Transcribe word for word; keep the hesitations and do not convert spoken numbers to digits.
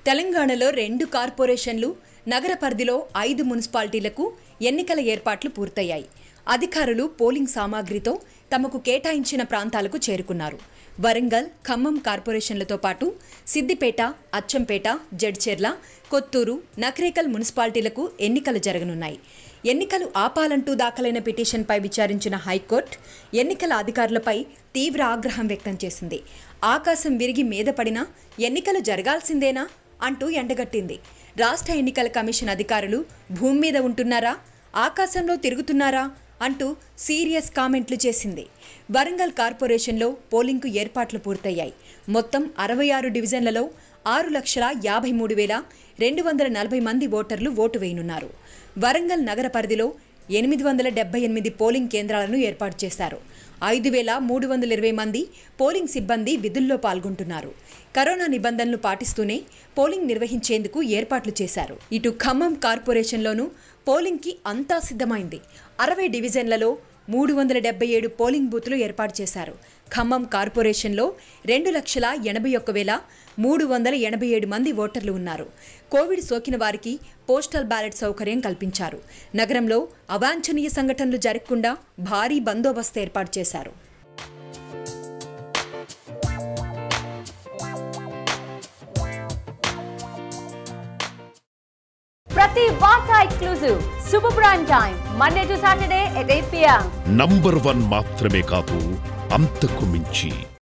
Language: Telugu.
తెలంగాణలో రెండు కార్పొరేషన్లు నగర పరిధిలో ఐదు మున్సిపాలిటీలకు ఎన్నికల ఏర్పాట్లు పూర్తయ్యాయి. అధికారులు పోలింగ్ సామాగ్రితో తమకు కేటాయించిన ప్రాంతాలకు చేరుకున్నారు. వరంగల్, ఖమ్మం కార్పొరేషన్లతో పాటు సిద్దిపేట, అచ్చంపేట, జడ్చెర్ల, కొత్తూరు, నకరేకల్ మున్సిపాలిటీలకు ఎన్నికలు జరగనున్నాయి. ఎన్నికలు ఆపాలంటూ దాఖలైన పిటిషన్పై విచారించిన హైకోర్టు ఎన్నికల అధికారులపై తీవ్ర ఆగ్రహం వ్యక్తం చేసింది. ఆకాశం విరిగి మీద పడినా ఎన్నికలు జరగాల్సిందేనా అంటూ ఎండగట్టింది. రాష్ట్ర ఎన్నికల కమిషన్ అధికారులు భూమి మీద ఉంటున్నారా, ఆకాశంలో తిరుగుతున్నారా అంటూ సీరియస్ కామెంట్లు చేసింది. వరంగల్ కార్పొరేషన్లో పోలింగ్కు ఏర్పాట్లు పూర్తయ్యాయి. మొత్తం అరవై ఆరు డివిజన్లలో ఆరు లక్షల యాభై మూడు వేల రెండు వందల నలభై మంది ఓటర్లు ఓటు వేయనున్నారు. వరంగల్ నగర పరిధిలో ఎనిమిది వందల డెబ్బై ఎనిమిది పోలింగ్ కేంద్రాలను ఏర్పాటు చేశారు. ఐదు వేల మూడు వందల ఇరవై మంది పోలింగ్ సిబ్బంది విధుల్లో పాల్గొంటున్నారు. కరోనా నిబంధనలు పాటిస్తూనే పోలింగ్ నిర్వహించేందుకు ఏర్పాట్లు చేశారు. ఇటు ఖమ్మం కార్పొరేషన్లోనూ పోలింగ్కి అంతా సిద్ధమైంది. అరవై డివిజన్లలో మూడు వందల డెబ్బై ఏడు పోలింగ్ బూతులు ఏర్పాటు చేశారు. ఖమ్మం కార్పొరేషన్లో రెండు లక్షల ఎనభై ఒక్క వేల మూడు వందల ఎనభై ఏడు మంది ఓటర్లు ఉన్నారు. కోవిడ్ సోకిన వారికి పోస్టల్ బ్యాలెట్ సౌకర్యం కల్పించారు. నగరంలో అవాంఛనీయ సంఘటనలు జరగకుండా భారీ బందోబస్తు ఏర్పాటు చేశారు. ప్రతి వార్త exclusive super prime time Monday to Saturday at eight p m number one మాత్రమే కాదు, అంతకు మించి.